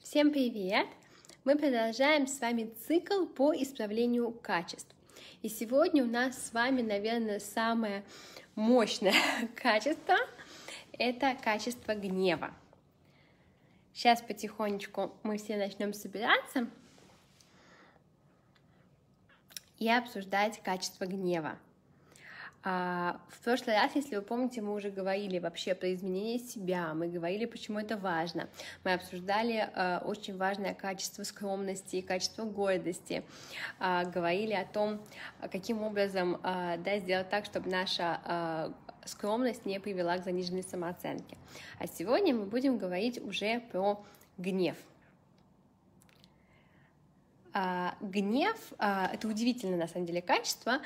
Всем привет! Мы продолжаем с вами цикл по исправлению качеств. И сегодня у нас с вами, наверное, самое мощное качество – это качество гнева. Сейчас потихонечку мы все начнем собираться и обсуждать качество гнева. В прошлый раз, если вы помните, мы уже говорили вообще про изменение себя, мы говорили, почему это важно, мы обсуждали очень важное качество скромности и качество гордости, говорили о том, каким образом сделать так, чтобы наша скромность не привела к заниженной самооценке. А сегодня мы будем говорить уже про гнев. Гнев — это удивительное на самом деле качество.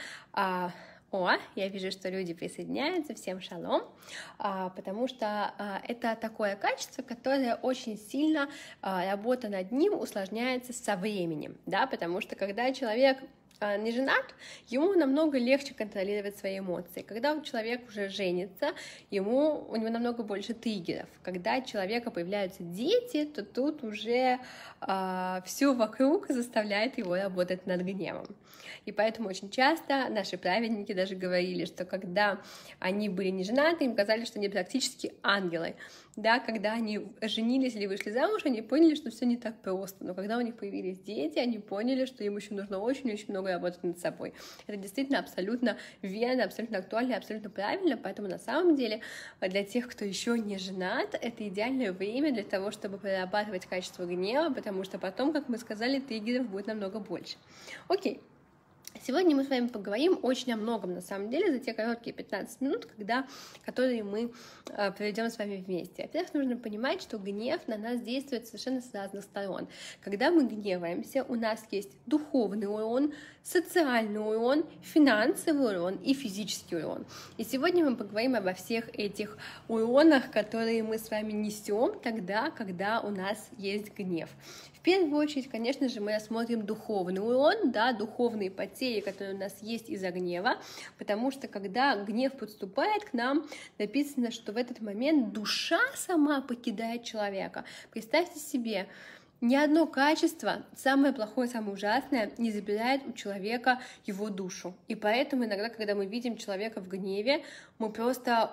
Я вижу, что люди присоединяются, всем шалом, потому что это такое качество, которое очень сильно, работа над ним усложняется со временем, да, потому что когда человек не женат, ему намного легче контролировать свои эмоции. Когда человек уже женится, у него намного больше триггеров. Когда у человека появляются дети, то тут уже все вокруг заставляет его работать над гневом. И поэтому очень часто наши праведники даже говорили, что когда они были не женаты, им казалось, что они практически ангелы. Да, когда они женились или вышли замуж, они поняли, что все не так просто. Но когда у них появились дети, они поняли, что им еще нужно очень-очень много работать над собой. Это действительно абсолютно верно, абсолютно актуально, абсолютно правильно. Поэтому на самом деле для тех, кто еще не женат, это идеальное время для того, чтобы прорабатывать качество гнева, потому что потом, как мы сказали, триггеров будет намного больше. Окей. Сегодня мы с вами поговорим очень о многом, на самом деле, за те короткие 15 минут, которые мы проведем с вами вместе. Во-первых, нужно понимать, что гнев на нас действует совершенно с разных сторон. Когда мы гневаемся, у нас есть духовный урон, социальный урон, финансовый урон и физический урон. И сегодня мы поговорим обо всех этих уронах, которые мы с вами несем тогда, когда у нас есть гнев. В первую очередь, конечно же, мы рассмотрим духовный урон, да, духовные потери, которые у нас есть из-за гнева, потому что когда гнев подступает к нам, написано, что в этот момент душа сама покидает человека. Представьте себе, ни одно качество, самое плохое, самое ужасное, не забирает у человека его душу. И поэтому иногда, когда мы видим человека в гневе, мы просто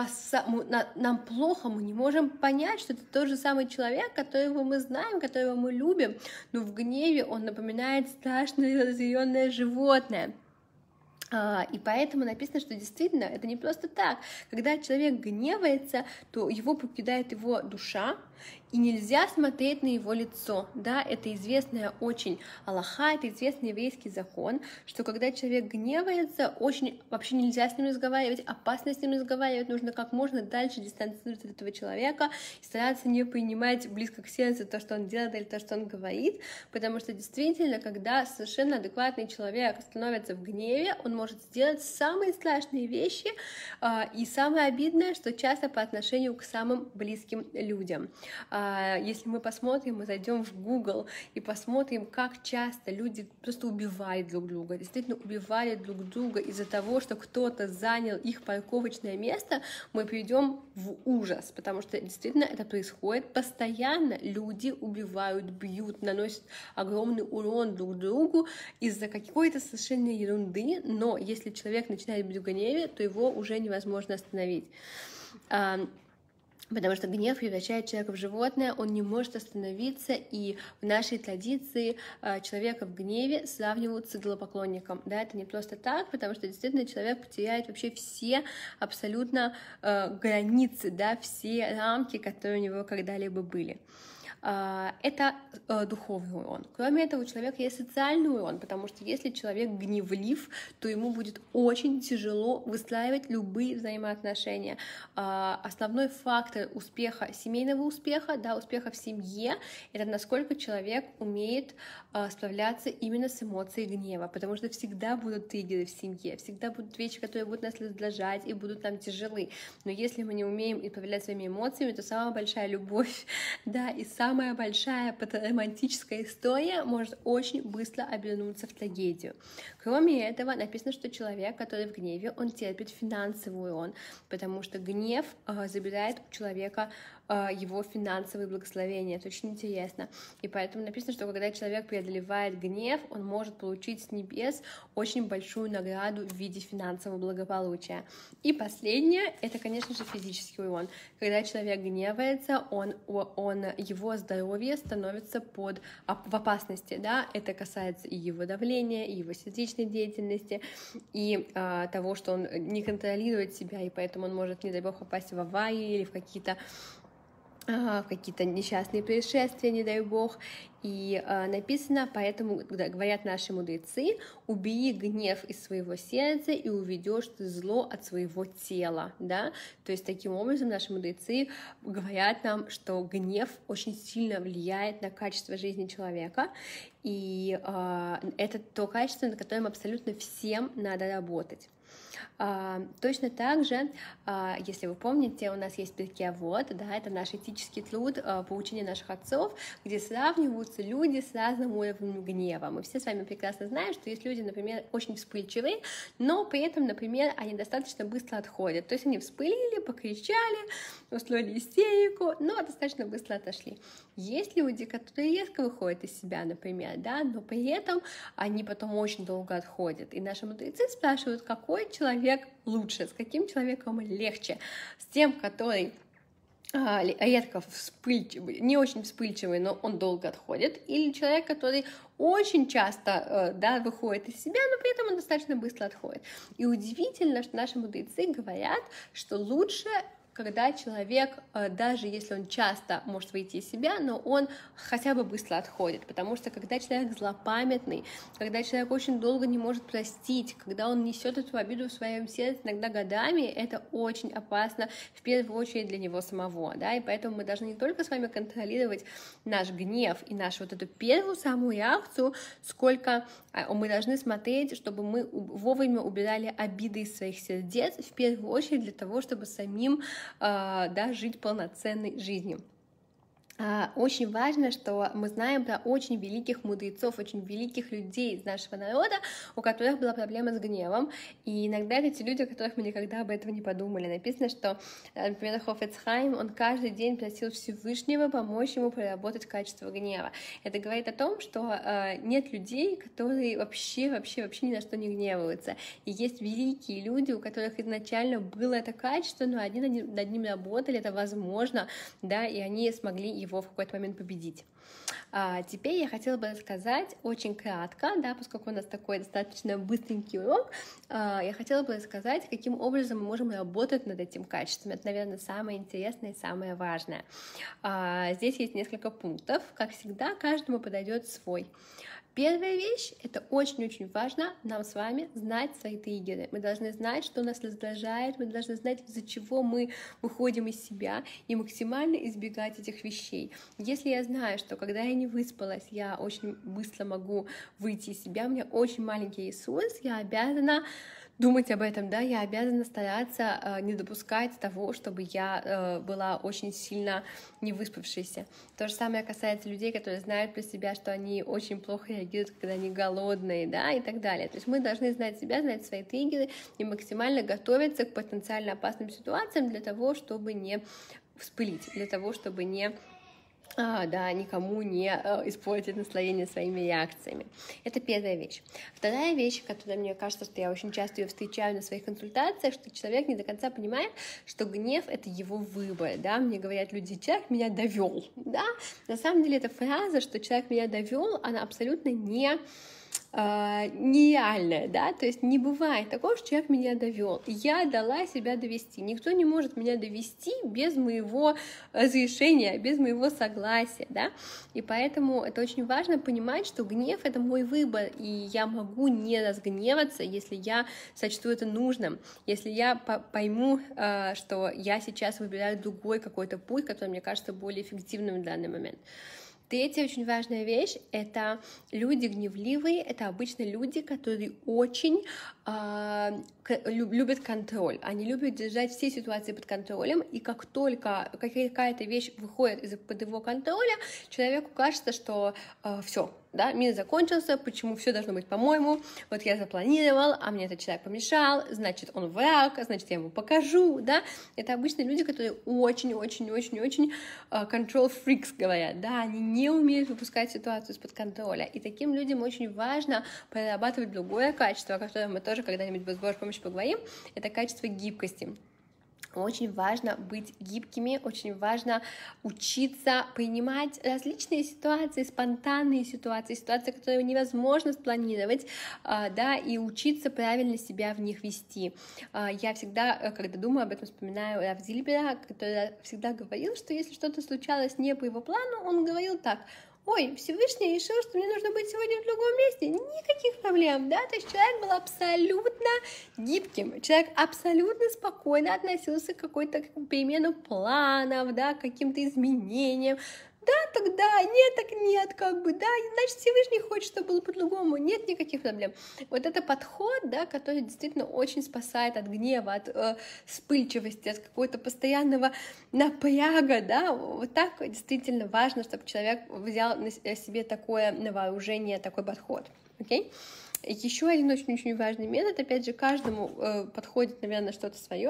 нам плохо, мы не можем понять, что это тот же самый человек, которого мы знаем, которого мы любим, но в гневе он напоминает страшное разъяренное животное. И поэтому написано, что действительно это не просто так. Когда человек гневается, то его покидает его душа, и нельзя смотреть на его лицо. Да, это известная очень алаха, это известный еврейский закон, что когда человек гневается, вообще нельзя с ним разговаривать, опасно с ним разговаривать, нужно как можно дальше дистанцироваться от этого человека и стараться не принимать близко к сердцу то, что он делает или то, что он говорит, потому что действительно, когда совершенно адекватный человек становится в гневе, он может сделать самые страшные вещи, и самое обидное, что часто по отношению к самым близким людям. Если мы посмотрим, мы зайдем в Google и посмотрим, как часто люди просто убивают друг друга, действительно убивают друг друга из-за того, что кто-то занял их парковочное место, мы придем в ужас, потому что действительно это происходит постоянно. Люди убивают, бьют, наносят огромный урон друг другу из-за какой-то совершенно ерунды, но если человек начинает быть в гневе, то его уже невозможно остановить. Потому что гнев превращает человека в животное, он не может остановиться, и в нашей традиции человека в гневе сравнивают с идолопоклонником. Да, это не просто так, потому что действительно человек потеряет вообще все абсолютно границы, да, все рамки, которые у него когда-либо были. Это духовный урон. Кроме этого, у человека есть социальный урон, потому что если человек гневлив, то ему будет очень тяжело выстраивать любые взаимоотношения. Основной фактор успеха, семейного успеха, да, успеха в семье, это насколько человек умеет справляться именно с эмоцией гнева, потому что всегда будут триггеры в семье, всегда будут вещи, которые будут нас раздражать и будут нам тяжелы. Но если мы не умеем управлять своими эмоциями, то самая большая любовь, да, и самая самая большая романтическая история может очень быстро обернуться в трагедию. Кроме этого, написано, что человек, который в гневе, он терпит финансовый урон, потому что гнев забирает у человека его финансовые благословения. Это очень интересно. И поэтому написано, что когда человек преодолевает гнев, он может получить с небес очень большую награду в виде финансового благополучия. И последнее, это, конечно же, физический урон. Когда человек гневается, его здоровье становится в опасности. Да? Это касается и его давления, и его сердечной деятельности, и того, что он не контролирует себя, и поэтому он может, не дай бог, попасть в аварии или в какие-то несчастные происшествия, не дай бог. И написано, поэтому говорят наши мудрецы: убери гнев из своего сердца и уведешь ты зло от своего тела, да, то есть таким образом наши мудрецы говорят нам, что гнев очень сильно влияет на качество жизни человека, и это то качество, над которым абсолютно всем надо работать. Точно так же, если вы помните, у нас есть Перкей Авот, да, это наш этический труд по учению наших отцов, где сравниваются люди с разным уровнем гнева. Мы все с вами прекрасно знаем, что есть люди, например, очень вспыльчивые, но при этом, например, они достаточно быстро отходят. То есть они вспылили, покричали, устроили истерику, но достаточно быстро отошли. Есть люди, которые резко выходят из себя, например, да, но при этом они потом очень долго отходят. И наши мудрецы спрашивают, какой человек лучше, с каким человеком легче, с тем, который редко вспыльчивый, не очень вспыльчивый, но он долго отходит, или человек, который очень часто выходит из себя, но при этом он достаточно быстро отходит. И удивительно, что наши мудрецы говорят, что лучше, когда человек, даже если он часто может выйти из себя, но он хотя бы быстро отходит, потому что когда человек злопамятный, когда человек очень долго не может простить, когда он несет эту обиду в своем сердце иногда годами, это очень опасно, в первую очередь для него самого, да, и поэтому мы должны не только с вами контролировать наш гнев и нашу вот эту первую самую реакцию, сколько мы должны смотреть, чтобы мы вовремя убирали обиды из своих сердец, в первую очередь для того, чтобы самим жить полноценной жизнью. Очень важно, что мы знаем про очень великих мудрецов, очень великих людей из нашего народа, у которых была проблема с гневом, и иногда это те люди, о которых мы никогда об этом не подумали. Написано, что, например, Хофец Хаим, он каждый день просил Всевышнего помочь ему проработать качество гнева. Это говорит о том, что нет людей, которые вообще ни на что не гневаются. И есть великие люди, у которых изначально было это качество, но они над ним работали, это возможно, да, и они смогли его в какой-то момент победить. Теперь я хотела бы рассказать очень кратко, да, поскольку у нас такой достаточно быстренький урок, я хотела бы рассказать, каким образом мы можем работать над этим качеством. Это, наверное, самое интересное и самое важное. Здесь есть несколько пунктов. Как всегда, каждому подойдет свой. Первая вещь, это очень-очень важно нам с вами знать свои триггеры. Мы должны знать, что нас раздражает, мы должны знать, из-за чего мы выходим из себя, и максимально избегать этих вещей. Если я знаю, что когда я не выспалась, я очень быстро могу выйти из себя, у меня очень маленький ресурс, я обязана думать об этом, да, я обязана стараться не допускать того, чтобы я была очень сильно не выспавшейся. То же самое касается людей, которые знают про себя, что они очень плохо реагируют, когда они голодные, да, и так далее. То есть мы должны знать себя, знать свои триггеры и максимально готовиться к потенциально опасным ситуациям для того, чтобы не вспылить, для того, чтобы никому не испортить настроение своими реакциями. Это первая вещь. Вторая вещь, которая, мне кажется, что я очень часто ее встречаю на своих консультациях, что человек не до конца понимает, что гнев — это его выбор, да, мне говорят люди: человек меня довел, да, на самом деле эта фраза, что человек меня довел, она абсолютно нереальная, да, то есть не бывает такого, что человек меня довел. Я дала себя довести. Никто не может меня довести без моего разрешения, без моего согласия, да, и поэтому это очень важно понимать, что гнев — это мой выбор, и я могу не разгневаться, если я сочту это нужным, если я пойму, что я сейчас выбираю другой какой-то путь, который мне кажется более эффективным в данный момент. Третья очень важная вещь — это люди гневливые, это обычно люди, которые очень любят контроль, они любят держать все ситуации под контролем, и как только какая-то вещь выходит из-под его контроля, человеку кажется, что все, да, мир закончился, почему все должно быть по-моему, вот я запланировал, а мне этот человек помешал, значит, он враг, значит, я ему покажу, да, это обычные люди, которые очень-очень-очень-очень control freaks говорят, да, они не умеют выпускать ситуацию из-под контроля, и таким людям очень важно прорабатывать другое качество, о котором мы тоже когда-нибудь в Божьей помощи поговорим, это качество гибкости. Очень важно быть гибкими, очень важно учиться принимать различные ситуации, спонтанные ситуации, которые невозможно спланировать, да, и учиться правильно себя в них вести. Я всегда, когда думаю об этом, вспоминаю Рав Зильбера, который всегда говорил, что если что-то случалось не по его плану, он говорил так: ой, Всевышний решил, что мне нужно быть сегодня в другом месте, никаких проблем, да, то есть человек был абсолютно гибким, человек абсолютно спокойно относился к какой-то перемену планов, да, к каким-то изменениям, да, тогда, нет, так нет, как бы, да, значит, Всевышний хочет, чтобы было по-другому, нет никаких проблем. Вот это подход, да, который действительно очень спасает от гнева, от вспыльчивости, от какого-то постоянного напряга, да, вот так действительно важно, чтобы человек взял на себе такое на вооружение, такой подход, окей? Еще один очень-очень важный метод, опять же, каждому подходит, наверное, что-то свое,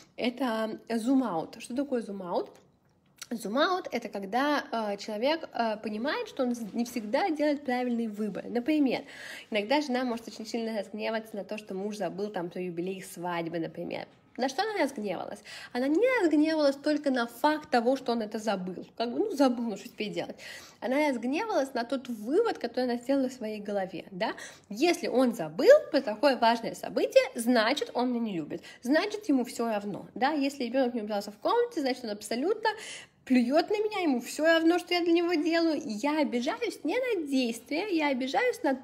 это зум-аут. Что такое зум-аут? Зум-аут — это когда человек понимает, что он не всегда делает правильный выбор. Например, иногда жена может очень сильно разгневаться на то, что муж забыл там про юбилей свадьбы, например. На что она разгневалась? Она не разгневалась только на факт того, что он это забыл. Как бы, ну, забыл, ну, что теперь делать? Она разгневалась на тот вывод, который она сделала в своей голове, да? Если он забыл про такое важное событие, значит, он меня не любит. Значит, ему все равно, да? Если ребенок не убирался в комнате, значит, он абсолютно плюет на меня, ему все равно, что я для него делаю, и я обижаюсь не на действие, я обижаюсь на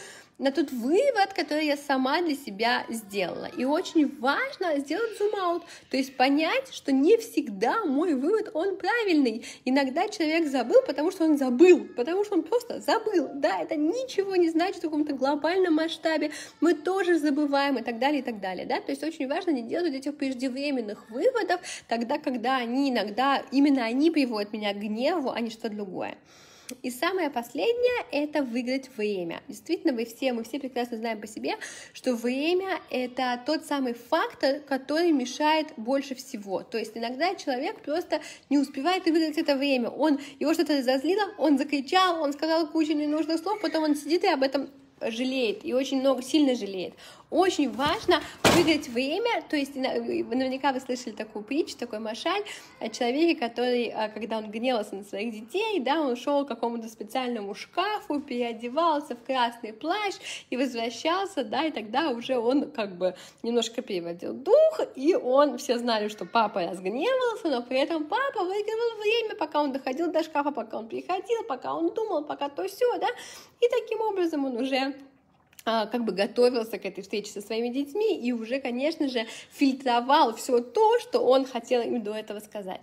тот вывод, который я сама для себя сделала. И очень важно сделать зум-аут, то есть понять, что не всегда мой вывод, он правильный. Иногда человек забыл, потому что он забыл, потому что он просто забыл. Да, это ничего не значит в каком-то глобальном масштабе. Мы тоже забываем и так далее, и так далее. Да? То есть очень важно не делать этих преждевременных выводов тогда, когда они иногда, именно они приводят меня к гневу, а не что-то другое. И самое последнее — это выиграть время. Действительно, мы все прекрасно знаем по себе, что время — это тот самый фактор, который мешает больше всего. То есть иногда человек просто не успевает выиграть это время. Его что-то разозлило, он закричал, он сказал кучу ненужных слов, потом он сидит и об этом жалеет, и очень сильно жалеет. Очень важно выиграть время, то есть наверняка вы слышали такую притчу, такой машаль о человеке, который, когда он гневался на своих детей, да, он шел к какому-то специальному шкафу, переодевался в красный плащ и возвращался, да, и тогда уже он как бы немножко переводил дух, и все знали, что папа разгневался, но при этом папа выигрывал время, пока он доходил до шкафа, пока он приходил, пока он думал, пока то все, да, и таким образом он уже как бы готовился к этой встрече со своими детьми и уже, конечно же, фильтровал все то, что он хотел им до этого сказать.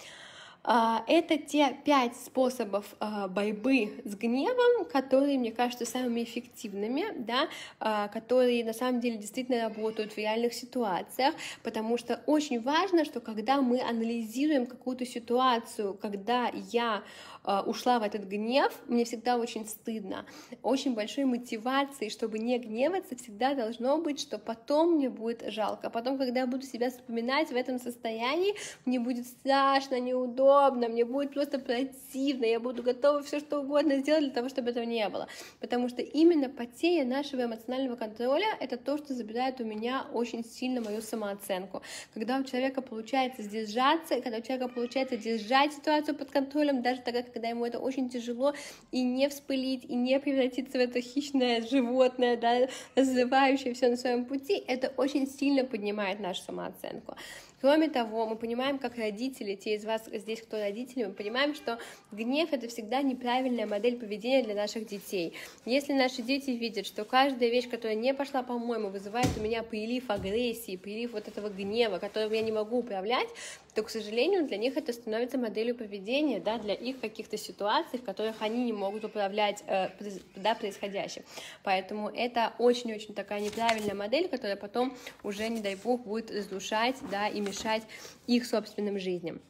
Это те 5 способов борьбы с гневом, которые, мне кажутся, самыми эффективными, да, которые на самом деле действительно работают в реальных ситуациях, потому что очень важно, что когда мы анализируем какую-то ситуацию, когда я ушла в этот гнев, мне всегда очень стыдно. Очень большой мотивацией, чтобы не гневаться, всегда должно быть, что потом мне будет жалко. Потом, когда я буду себя вспоминать в этом состоянии, мне будет страшно, неудобно, мне будет просто противно, я буду готова все что угодно сделать для того, чтобы этого не было. Потому что именно потеря нашего эмоционального контроля — это то, что забирает у меня очень сильно мою самооценку. Когда у человека получается сдержаться, когда у человека получается держать ситуацию под контролем, даже тогда, когда ему это очень тяжело, и не вспылить, и не превратиться в это хищное животное, да, развивающее все на своем пути, это очень сильно поднимает нашу самооценку. Кроме того, мы понимаем, как родители, те из вас здесь, кто родители, мы понимаем, что гнев — это всегда неправильная модель поведения для наших детей. Если наши дети видят, что каждая вещь, которая не пошла по-моему, вызывает у меня прилив агрессии, прилив вот этого гнева, которым я не могу управлять, то, к сожалению, для них это становится моделью поведения, да, для их каких-то ситуаций, в которых они не могут управлять да, происходящим. Поэтому это очень-очень такая неправильная модель, которая потом уже, не дай бог, будет разрушать, да, и мешать их собственным жизням.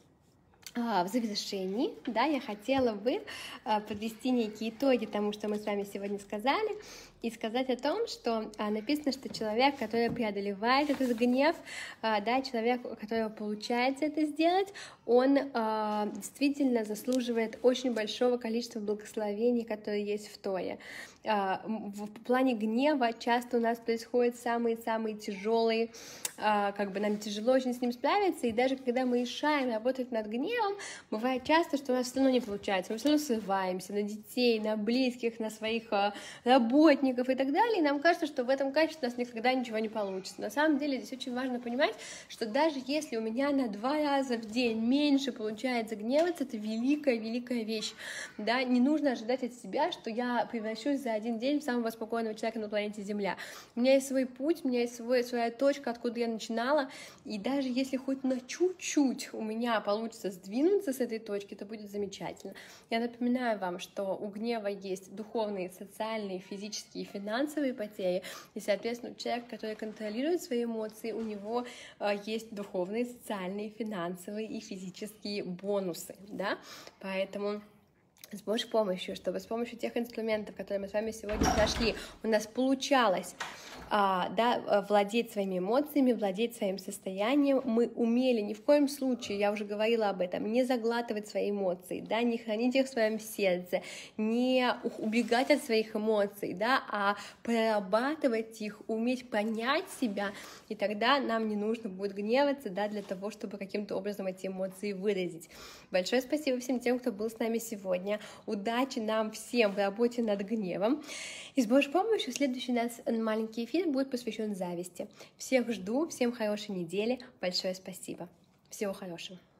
В завершении, да, я хотела бы подвести некие итоги тому, что мы с вами сегодня сказали, и сказать о том, что написано, что человек, который преодолевает этот гнев, да, человек, у которого получается это сделать, он действительно заслуживает очень большого количества благословений, которые есть в Торе. В плане гнева часто у нас происходят самые-самые тяжелые, как бы нам тяжело очень с ним справиться, и даже когда мы решаем работать над гневом, бывает часто, что у нас все равно не получается, мы все равно срываемся на детей, на близких, на своих работников и так далее, и нам кажется, что в этом качестве у нас никогда ничего не получится. На самом деле здесь очень важно понимать, что даже если у меня на 2 раза в день меньше получается гневаться, это великая вещь, да, не нужно ожидать от себя, что я превращусь за один день в самого спокойного человека на планете Земля. У меня есть свой путь, у меня есть своя точка, откуда я начинала, и даже если хоть на чуть-чуть у меня получится сдвинуться с этой точки, это будет замечательно. Я напоминаю вам, что у гнева есть духовные, социальные, физические и финансовые потери, и, соответственно, человек, который контролирует свои эмоции, у него есть духовные, социальные, финансовые и физические бонусы, да, поэтому с Божьей помощью, чтобы с помощью тех инструментов, которые мы с вами сегодня прошли, у нас получалось да, владеть своими эмоциями, владеть своим состоянием. Мы умели ни в коем случае, я уже говорила об этом, не заглатывать свои эмоции, да, не хранить их в своем сердце, не убегать от своих эмоций, да, а прорабатывать их, уметь понять себя, и тогда нам не нужно будет гневаться, да, для того, чтобы каким-то образом эти эмоции выразить. Большое спасибо всем тем, кто был с нами сегодня. Удачи нам всем в работе над гневом. И с Божьей помощью следующий у нас маленький эфир будет посвящен зависти. Всех жду, всем хорошей недели. Большое спасибо. Всего хорошего.